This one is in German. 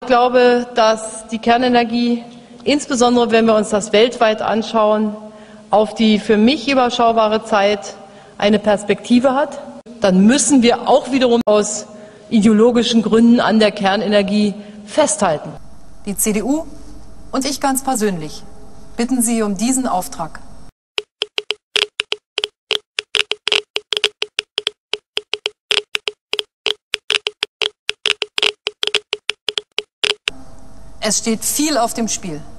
Ich glaube, dass die Kernenergie, insbesondere wenn wir uns das weltweit anschauen, auf die für mich überschaubare Zeit eine Perspektive hat. Dann müssen wir auch wiederum aus ideologischen Gründen an der Kernenergie festhalten. Die CDU und ich ganz persönlich bitten Sie um diesen Auftrag. Es steht viel auf dem Spiel.